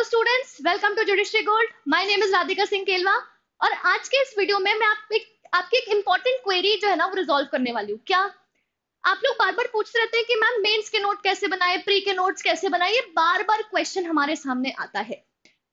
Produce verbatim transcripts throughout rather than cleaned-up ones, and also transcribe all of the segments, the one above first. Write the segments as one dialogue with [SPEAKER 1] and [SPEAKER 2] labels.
[SPEAKER 1] Students, welcome to judiciary gold. My name is Radhika Singh Kelwa और आज के इस वीडियो में मैं आप एक, आपकी एक इंपॉर्टेंट क्वेरी जो है ना वो रिजॉल्व करने वाली हूँ। क्या आप लोग बार बार पूछते रहते हैं कि मैम मेंस के नोट कैसे बनाए, प्री के नोट्स कैसे बनाए, ये बार बार क्वेश्चन हमारे सामने आता है।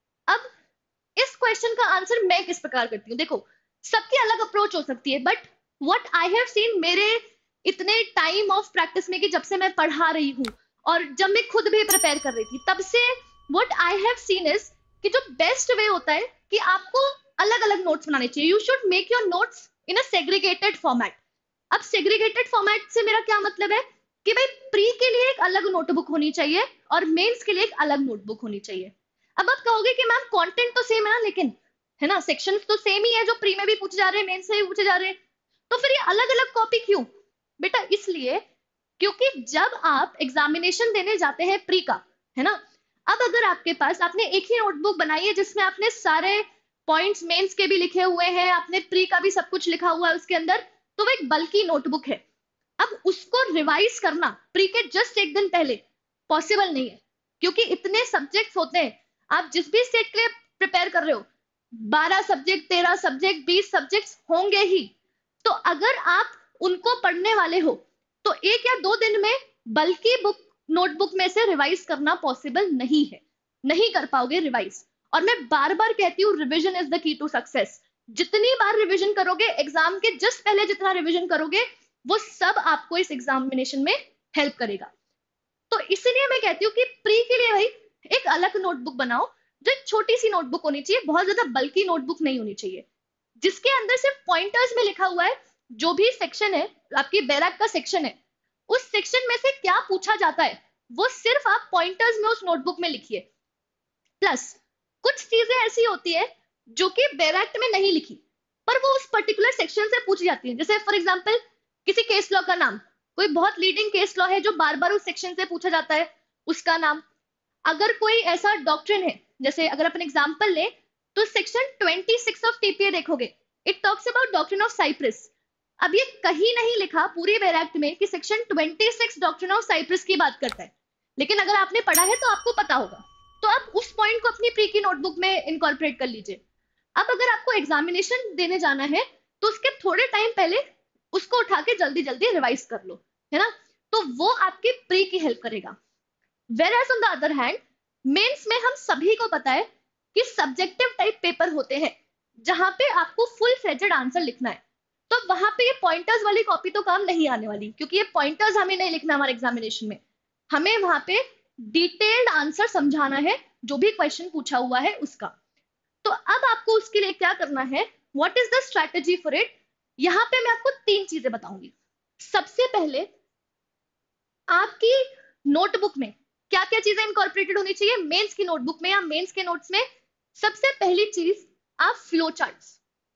[SPEAKER 1] अब इस क्वेश्चन का आंसर मैं किस प्रकार करती हूँ, देखो सबकी अलग अप्रोच हो सकती है, but what I have seen मेरे इतने टाइम ऑफ प्रैक्टिस में कि जब से मैं पढ़ा रही हूँ और जब मैं खुद भी प्रिपेयर कर रही थी तब से what I have seen is कि जो बेस्ट वे होता है कि आपको अलग अलग नोट्स बनाने चाहिए। You should make your notes in a segregated format. अब सेग्रीगेटेड फॉर्मेट से मेरा क्या मतलब है कि भाई प्री के लिए एक अलग नोटबुक होनी चाहिए और मेंस के लिए एक अलग नोटबुक होनी चाहिए। अब आप कहोगे कि मैम कंटेंट तो सेम है ना, लेकिन है ना सेक्शंस तो सेम ही है, जो प्री में भी पूछे जा रहे हैं मेंस से भी पूछे जा रहे हैं, तो फिर ये अलग अलग कॉपी क्यों? बेटा इसलिए क्योंकि जब आप एग्जामिनेशन देने जाते हैं प्री का, है ना, अब अगर आपके पास आपने एक ही नोटबुक बनाई है जिसमें आपने सारे पॉइंट्स मेंस के भी लिखे हुए हैं, आपने प्री का भी सब कुछ लिखा हुआ है उसके अंदर, तो वो एक बल्कि नोटबुक है। अब उसको रिवाइज करना प्री के जस्ट एक दिन पहले पॉसिबल नहीं है, क्योंकि इतने सब्जेक्ट्स होते हैं। आप जिस भी स्टेट के लिए प्रिपेयर कर रहे हो, बारह सब्जेक्ट, तेरह सब्जेक्ट, बीस सब्जेक्ट्स होंगे ही, तो अगर आप उनको पढ़ने वाले हो तो एक या दो दिन में बल्कि बुक नोटबुक में से रिवाइज करना पॉसिबल नहीं है, नहीं कर पाओगे रिवाइज। और मैं बार बार कहती हूँ revision is the key to success. जितनी बार रिवीजन करोगे, एग्जाम के जस्ट पहले जितना रिवीजन करोगे, वो सब आपको इस एग्जामिनेशन में हेल्प करेगा। तो इसीलिए मैं कहती हूँ कि प्री के लिए भाई एक अलग नोटबुक बनाओ, जो एक छोटी सी नोटबुक होनी चाहिए, बहुत ज्यादा बल्कि नोटबुक नहीं होनी चाहिए, जिसके अंदर सिर्फ पॉइंटर्स में लिखा हुआ है। जो भी सेक्शन है, आपकी बैराक का सेक्शन है, उस सेक्शन में से क्या पूछा जाता है वो सिर्फ आप पॉइंटर्स में उस नोटबुक में लिखिए। प्लस कुछ चीजें ऐसी होती है जो कि बैराक में नहीं लिखी, पर वो उस पर्टिकुलर सेक्शन से पूछी जाती है। जैसे फॉर एग्जांपल किसी केस लॉ का नाम, कोई बहुत लीडिंग केस लॉ है जो बार बार उस सेक्शन से पूछा जाता है, उसका नाम। अगर कोई ऐसा डॉक्ट्रिन है, जैसे अगर अपन एग्जांपल ले तो सेक्शन छब्बीस ऑफ टीपीए देखोगे, it talks about doctrine of cypres. अब ये कहीं नहीं लिखा पूरी बैराक्ट में कि सेक्शन छब्बीस डॉक्ट्रिन ऑफ साइप्रस की बात करता है, लेकिन अगर आपने पढ़ा है तो आपको पता होगा, तो आप उस पॉइंट को अपनी प्री की नोटबुक में इनकॉर्पोरेट कर लीजिए। अब अगर आपको एग्जामिनेशन देने जाना है तो उसके थोड़े टाइम पहले उसको उठा के जल्दी जल्दी रिवाइज कर लो, है ना, तो वो आपकी प्री की हेल्प करेगा। Whereas on the other hand, mains में हम सभी को पता है कि सब्जेक्टिव टाइप पेपर होते हैं जहां पे आपको फुल फ्लेजेड आंसर लिखना है, तो वहां पे ये पॉइंटर्स वाली कॉपी तो काम नहीं आने वाली, क्योंकि ये पॉइंटर्स हमें नहीं लिखना हमारे एग्जामिनेशन में, हमें वहां पे डिटेल्ड आंसर समझाना है जो भी क्वेश्चन पूछा हुआ है उसका। तो अब आपको उसके लिए क्या करना है, what is the strategy for it? यहाँ पे मैं आपको तीन चीजें बताऊंगी। सबसे पहले आपकी नोटबुक में क्या क्या चीजें इनकॉर्पोरेटेड होनी चाहिए मेंस की नोटबुक में या मेंस के नोट्स में? सबसे पहली चीज, आप फ्लो चार्ट्स।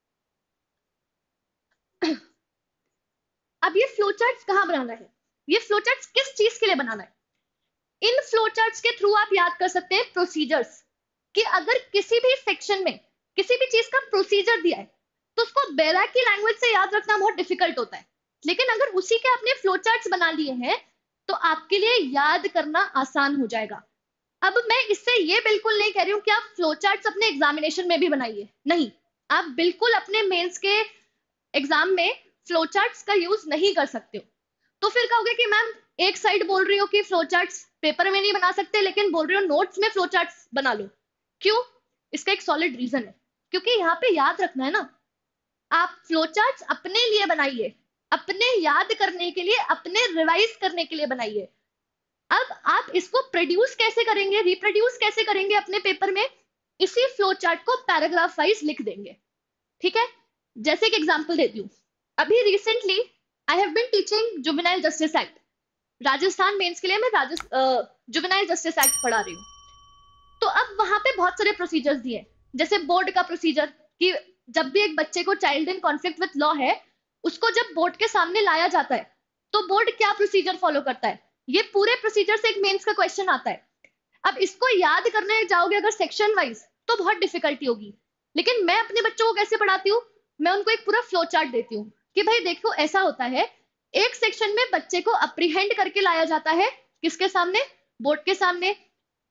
[SPEAKER 1] अब ये फ्लो चार्ट्स कहां बनाना है, ये फ्लो चार्ट्स किस चीज के लिए बनाना है? इन फ्लो चार्ट्स के थ्रू आप याद कर सकते हैं प्रोसीजर्स, कि अगर किसी भी सेक्शन में किसी भी चीज का प्रोसीजर दिया है तो उसको बैराक की लैंग्वेज से याद रखना बहुत डिफिकल्ट होता है, लेकिन अगर उसी के आपने फ्लो चार्ट्स बना लिए हैं तो आपके लिए याद करना आसान हो जाएगा। अब मैं इससे ये बिल्कुल नहीं कह रही हूँ कि आप फ्लो चार्ट्स अपने एग्जामिनेशन में भी बनाइए, नहीं, आप बिल्कुल अपने मेंस के एग्जाम में फ्लो चार्ट्स का यूज नहीं कर सकते हो। तो फिर कहोगे कि मैम एक साइड बोल रही हो कि फ्लो चार्ट्स पेपर में नहीं बना सकते, लेकिन बोल रही हो नोट्स में फ्लो चार्ट्स बना लो, क्यों? इसका एक सॉलिड रीजन है, क्योंकि यहाँ पे याद रखना है ना, आप फ्लो चार्ट्स अपने लिए बनाइए, अपने याद करने के लिए, अपने रिवाइज करने के लिए बनाइए। अब आप इसको प्रोड्यूस कैसे करेंगे, रिप्रोड्यूस कैसे करेंगे अपने पेपर में? इसी फ्लो चार्ट को पैराग्राफ वाइज लिख देंगे, ठीक है। जैसे एक एग्जांपल देती हूँ, अभी recently I have been teaching juvenile justice act, Rajasthan mains के लिए मैं जुवेनाइल जस्टिस एक्ट पढ़ा रही हूँ। तो अब वहां पे बहुत सारे प्रोसीजर्स दिए, जैसे बोर्ड का प्रोसीजर, कि जब भी एक बच्चे को child in conflict with law है, उसको जब बोर्ड के सामने लाया जाता है तो बोर्ड क्या प्रोसीजर फॉलो करता है, ये पूरे प्रोसीजर से एक मेंस का क्वेश्चन आता है। अब इसको याद करने जाओगे अगर सेक्शन वाइज तो बहुत डिफिकल्टी होगी, लेकिन मैं अपने बच्चों को कैसे पढ़ाती हूँ, मैं उनको एक पूरा फ्लो चार्ट देती हूँ कि भाई देखो ऐसा होता है, एक सेक्शन में बच्चे को अप्रीहेंड करके लाया जाता है, किसके सामने? बोर्ड के सामने।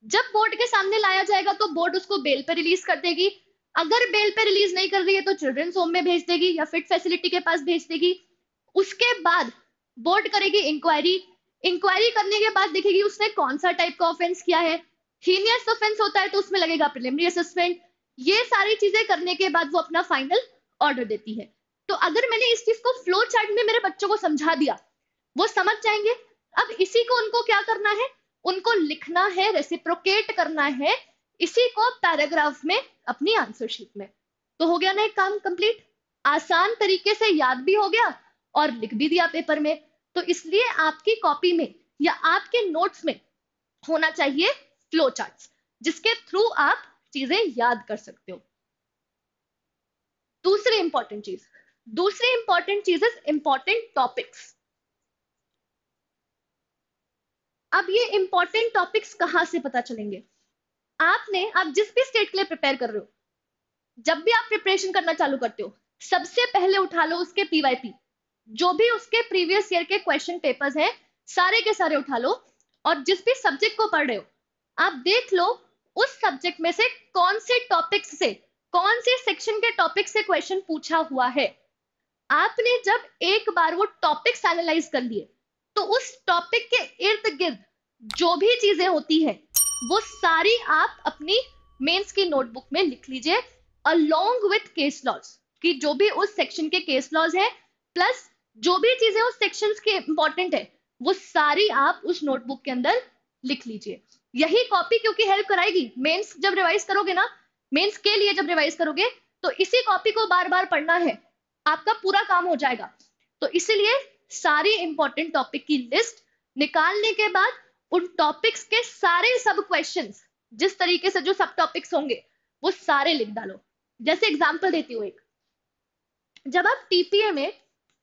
[SPEAKER 1] जब बोर्ड के सामने लाया जाएगा तो बोर्ड उसको बेल पे रिलीज कर देगी। अगर बेल पे रिलीज नहीं कर रही है तो चिल्ड्रंस होम में भेज देगी या फिट फैसिलिटी के पास भेज देगी। उसके बाद बोर्ड करेगी इंक्वायरी। इंक्वायरी करने के बाद देखेगी उसने कौन सा टाइप का ऑफेंस किया है। हीनियस ऑफेंस होता है तो उसमें लगेगा प्रिलिमिनरी असेसमेंट। ये सारी चीजें करने के बाद वो अपना फाइनल ऑर्डर देती है। तो अगर मैंने इस चीज को फ्लो चार्ट में मेरे बच्चों को समझा दिया, वो समझ जाएंगे। अब इसी को उनको क्या करना है, उनको लिखना है, रेसिप्रोकेट करना है इसी को पैराग्राफ में अपनी आंसर शीट में। तो हो गया ना एक काम कंप्लीट, आसान तरीके से याद भी हो गया और लिख भी दिया पेपर में। तो इसलिए आपकी कॉपी में या आपके नोट्स में होना चाहिए फ्लो चार्ट्स, जिसके थ्रू आप चीजें याद कर सकते हो। दूसरी इंपॉर्टेंट चीज दूसरी इंपॉर्टेंट चीज इज इंपॉर्टेंट टॉपिक्स। अब ये इंपॉर्टेंट टॉपिक्स कहां से पता चलेंगे? आपने आप जिस भी स्टेट के लिए प्रिपेयर कर रहे हो, जब भी आप प्रिपरेशन करना चालू करते हो, सबसे पहले उठा लो उसके पीवाईपी, जो भी उसके प्रीवियस ईयर के क्वेश्चन पेपर्स हैं सारे के सारे उठा लो। और जिस भी सब्जेक्ट को पढ़ रहे हो आप देख लो उस सब्जेक्ट में से कौन से टॉपिक्स से, कौन से सेक्शन के टॉपिक से क्वेश्चन पूछा हुआ है। आपने जब एक बार वो टॉपिक्स एनालाइज कर लिए तो उस टॉपिक के इर्द गिर्द जो भी चीजें होती है वो सारी आप अपनी मेंस की नोटबुक में लिख लीजिए, अलोंग विथ केस लॉज, कि जो भी उस सेक्शन के केस लॉज है प्लस जो भी चीजें उस सेक्शन के इंपॉर्टेंट है वो सारी आप उस नोटबुक के अंदर लिख लीजिए। यही कॉपी क्योंकि हेल्प कराएगी मेंस जब रिवाइज करोगे ना, मेंस के लिए जब रिवाइज करोगे तो इसी कॉपी को बार बार पढ़ना है, आपका पूरा काम हो जाएगा। तो इसीलिए सारी इंपॉर्टेंट टॉपिक की लिस्ट निकालने के बाद उन टॉपिक्स के सारे सब क्वेश्चंस, जिस तरीके से जो सब टॉपिक्स होंगे वो सारे लिख डालो। जैसे एग्जांपल देती हूँ एक, जब आप टीपीए में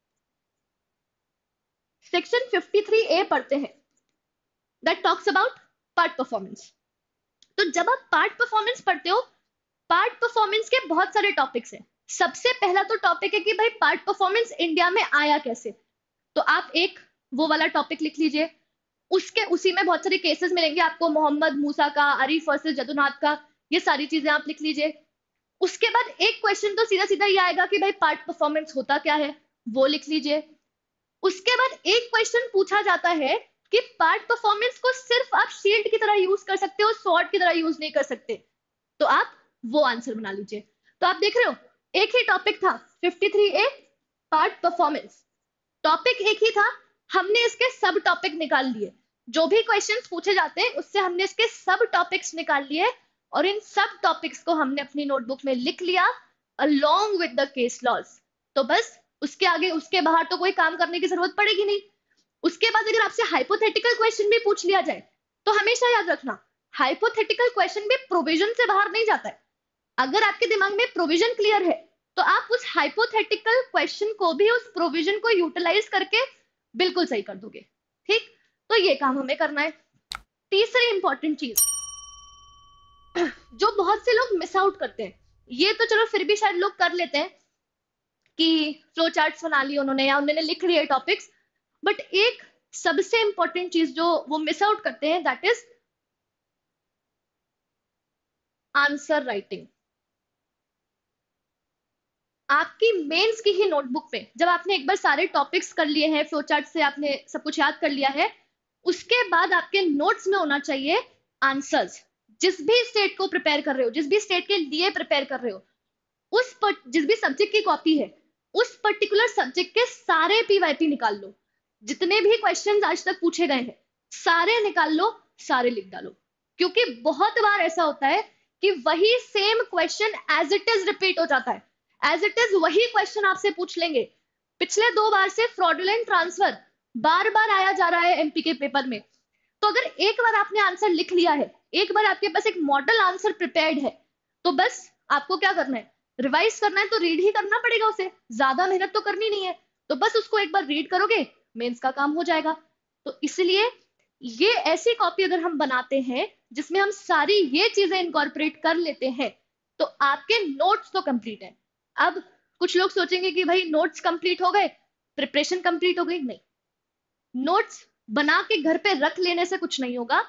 [SPEAKER 1] सेक्शन फिफ्टी थ्री ए पढ़ते हैं that talks about part performance, तो जब आप पार्ट परफॉर्मेंस पढ़ते हो, पार्ट परफॉर्मेंस के बहुत सारे टॉपिक्स हैं। सबसे पहला तो टॉपिक है कि भाई पार्ट परफॉर्मेंस इंडिया में आया कैसे, तो आप एक वो वाला टॉपिक लिख लीजिए। उसके उसी में बहुत सारे केसेस मिलेंगे आपको, मोहम्मद मूसा का, आरिफ वर्सेस जदुनाथ का, ये सारी चीजें आप लिख लीजिए। उसके बाद एक क्वेश्चन तो सीधा सीधा ये आएगा कि भाई पार्ट परफॉर्मेंस होता क्या है, वो लिख लीजिए। उसके बाद एक क्वेश्चन पूछा जाता है कि पार्ट परफॉर्मेंस को सिर्फ आप शील्ड की तरह यूज कर सकते हो, स्वॉर्ड की तरह यूज नहीं कर सकते, तो आप वो आंसर बना लीजिए। तो आप देख रहे हो एक ही टॉपिक था fifty three A part performance, topic एक ही था, हमने इसके सब टॉपिक निकाल लिए। जो भी क्वेश्चंस पूछे जाते हैं उससे हमने इसके सब टॉपिक्स निकाल लिए और इन सब टॉपिक्स को हमने अपनी नोटबुक में लिख लिया along with the case laws. तो बस उसके आगे उसके बाहर तो कोई काम करने की जरूरत पड़ेगी नहीं। उसके बाद अगर आपसे हाइपोथेटिकल क्वेश्चन भी पूछ लिया जाए तो हमेशा याद रखना हाइपोथेटिकल क्वेश्चन भी प्रोविजन से बाहर नहीं जाता है। अगर आपके दिमाग में प्रोविजन क्लियर है तो आप उस हाइपोथेटिकल क्वेश्चन को भी उस प्रोविजन को यूटिलाइज करके बिल्कुल सही कर दोगे। ठीक, तो ये काम हमें करना है। तीसरी इंपॉर्टेंट चीज जो बहुत से लोग मिस आउट करते हैं, ये तो चलो फिर भी शायद लोग कर लेते हैं कि फ्लो चार्ट्स बना लिए उन्होंने या उन्होंने लिख लिए टॉपिक्स, बट एक सबसे इंपॉर्टेंट चीज जो वो मिस आउट करते हैं दैट इज आंसर राइटिंग। आपकी मेंस की ही नोटबुक पे जब आपने एक बार सारे टॉपिक्स कर लिए हैं, फ्लो चार्ट से आपने सब कुछ याद कर लिया है, उसके बाद आपके नोट्स में होना चाहिए आंसर्स। जिस भी स्टेट को प्रिपेयर कर रहे हो, जिस भी स्टेट के लिए प्रिपेयर कर रहे हो, उस पर जिस भी सब्जेक्ट की कॉपी है उस पर्टिकुलर सब्जेक्ट के सारे पीवाईपी निकाल लो। जितने भी क्वेश्चंस आज तक पूछे गए हैं सारे निकाल लो, सारे लिख डालो। क्योंकि बहुत बार ऐसा होता है कि वही same question as it is repeat हो जाता है, एज इट इज वही क्वेश्चन आपसे पूछ लेंगे। पिछले दो बार से फ्रॉडुलेंट ट्रांसफर बार बार आया जा रहा है एमपी के पेपर में। तो अगर एक बार आपने आंसर लिख लिया है, एक बार आपके पास एक मॉडल आंसर प्रिपेयर्ड है, तो बस आपको क्या करना है, रिवाइज करना है। तो रीड ही करना पड़ेगा उसे, ज्यादा मेहनत तो करनी नहीं है। तो बस उसको एक बार रीड करोगे, मेंस का काम हो जाएगा। तो इसलिए ये ऐसी कॉपी अगर हम बनाते हैं जिसमें हम सारी ये चीजें इनकॉर्पोरेट कर लेते हैं तो आपके नोट्स तो कंप्लीट है। अब कुछ लोग सोचेंगे कि भाई नोट्स कंप्लीट हो गए, प्रिपरेशन कंप्लीट हो गई। नहीं, नोट्स बना के घर पे रख लेने से कुछ नहीं होगा।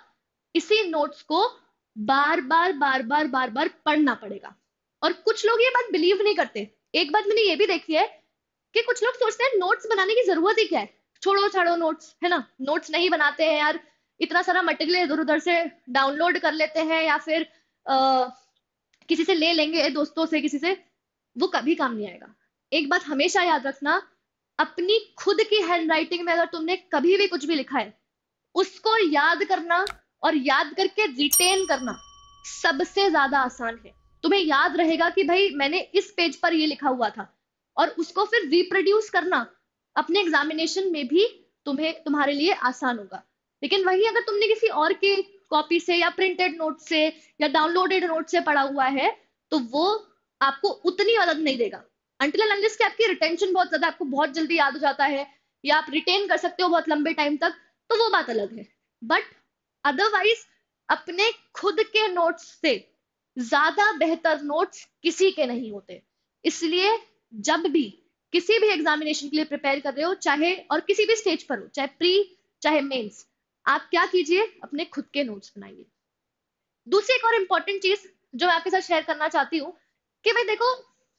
[SPEAKER 1] इसी नोट्स को बार बार बार बार बार बार पढ़ना पड़ेगा। और कुछ लोग ये बात बिलीव नहीं करते। एक बात मैंने ये भी देखी है कि कुछ लोग सोचते हैं नोट्स बनाने की जरूरत ही क्या है, छोड़ो छाड़ो नोट्स, है ना, नोट्स नहीं बनाते हैं यार, इतना सारा मटेरियल इधर उधर से डाउनलोड कर लेते हैं या फिर आ, किसी से ले लेंगे, दोस्तों से, किसी से, वो कभी काम नहीं आएगा। एक बात हमेशा याद रखना, अपनी खुद की हैंडराइटिंग में अगर तुमने कभी भी कुछ भी लिखा है, उसको याद करना और याद करके रिटेन करना सबसे ज्यादा आसान है। तुम्हें याद रहेगा कि भाई मैंने इस पेज पर ये लिखा हुआ था, और उसको फिर रिप्रोड्यूस करना अपने एग्जामिनेशन में भी तुम्हें तुम्हारे लिए आसान होगा। लेकिन वही अगर तुमने किसी और की कॉपी से या प्रिंटेड नोट से या डाउनलोडेड नोट से पढ़ा हुआ है, तो वो आपको उतनी मदद नहीं देगा। अनटिल एंड अनलेस कि आपकी रिटेंशन बहुत ज्यादा, आपको बहुत जल्दी याद हो जाता है या आप रिटेन कर सकते हो बहुत लंबे टाइम तक, तो वो बात अलग है। बट अदरवाइज अपने खुद के नोट्स से ज्यादा बेहतर नोट्स किसी के नहीं होते। इसलिए जब भी किसी भी एग्जामिनेशन के लिए प्रिपेयर कर रहे हो, चाहे और किसी भी स्टेज पर हो, चाहे प्री चाहे मेंस, आप क्या कीजिए, अपने खुद के नोट्स बनाइए। दूसरी एक और इंपॉर्टेंट चीज जो मैं आपके साथ शेयर करना चाहती हूँ कि भाई देखो,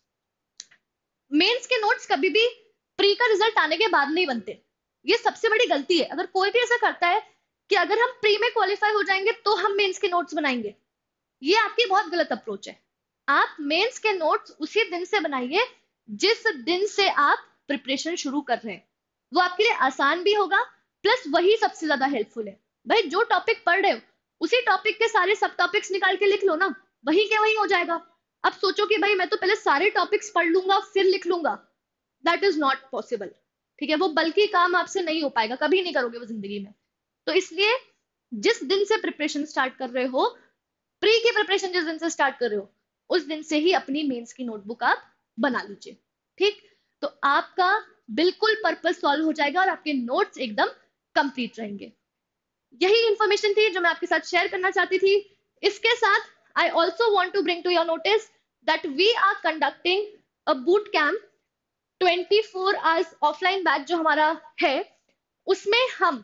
[SPEAKER 1] मेंस के नोट्स कभी भी प्री का रिजल्ट आने के बाद नहीं बनते। ये सबसे बड़ी गलती है। अगर कोई भी ऐसा करता है कि अगर हम प्री में क्वालिफाई हो जाएंगे तो हम मेंस के नोट्स बनाएंगे, ये आपकी बहुत गलत अप्रोच है। आप मेंस के नोट्स उसी दिन से बनाइए जिस दिन से आप प्रिपरेशन शुरू कर रहे हैं। वो आपके लिए आसान भी होगा, प्लस वही सबसे ज्यादा हेल्पफुल है। भाई जो टॉपिक पढ़ रहे हो उसी टॉपिक के सारे सब टॉपिक्स निकाल के लिख लो ना, वही के वही हो जाएगा। अब सोचो कि भाई मैं तो पहले सारे टॉपिक्स पढ़ लूंगा फिर लिख लूंगा, दैट इज नॉट पॉसिबल। ठीक है, वो बल्कि काम आपसे नहीं हो पाएगा, कभी नहीं करोगे वो जिंदगी में। तो इसलिए जिस दिन से प्रिपरेशन स्टार्ट कर रहे हो, प्री की प्रिपरेशन जिस दिन से स्टार्ट कर रहे हो, उस दिन से ही अपनी मेंस की नोटबुक आप बना लीजिए। ठीक, तो आपका बिल्कुल पर्पस सॉल्व हो जाएगा और आपके नोट्स एकदम कंप्लीट रहेंगे। यही इंफॉर्मेशन थी जो मैं आपके साथ शेयर करना चाहती थी। इसके साथ I also want to bring to your notice that we are conducting a boot camp, twenty four hours offline batch जो हमारा है, उसमें हम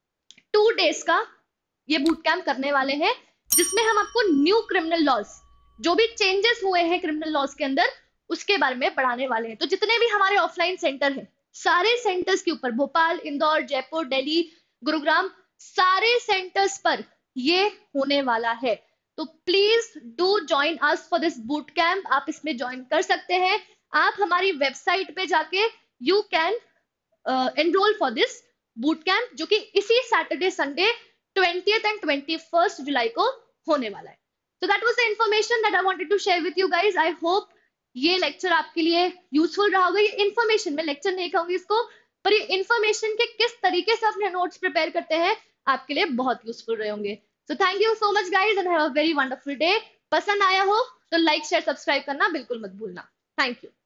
[SPEAKER 1] टू डेज का ये बूट कैम्प करने वाले हैं, जिसमें हम आपको न्यू क्रिमिनल लॉज, जो भी चेंजेस हुए हैं क्रिमिनल लॉज के अंदर, उसके बारे में पढ़ाने वाले हैं। तो जितने भी हमारे ऑफलाइन सेंटर हैं, सारे सेंटर्स के ऊपर, भोपाल, इंदौर, जयपुर, दिल्ली, गुरुग्राम, सारे सेंटर्स पर ये होने वाला है। तो please do join us for this boot camp. आप इसमें ज्वाइन कर सकते हैं। आप हमारी वेबसाइट पे जाके you can enroll for this boot camp, जो कि इसी Saturday Sunday twentieth and twenty first July को होने वाला है। So that was the information that I wanted to share with you guys. I hope ये लेक्चर आपके लिए यूजफुल रहा होगा। ये इन्फॉर्मेशन, मैं लेक्चर नहीं कहूंगी इसको, पर ये इन्फॉर्मेशन के किस तरीके से अपने नोट्स प्रिपेयर करते हैं आपके लिए बहुत यूजफुल रहे होंगे। So thank you so much guys and have a very wonderful day. पसंद आया हो तो लाइक शेयर सब्सक्राइब करना बिल्कुल मत भूलना। Thank you.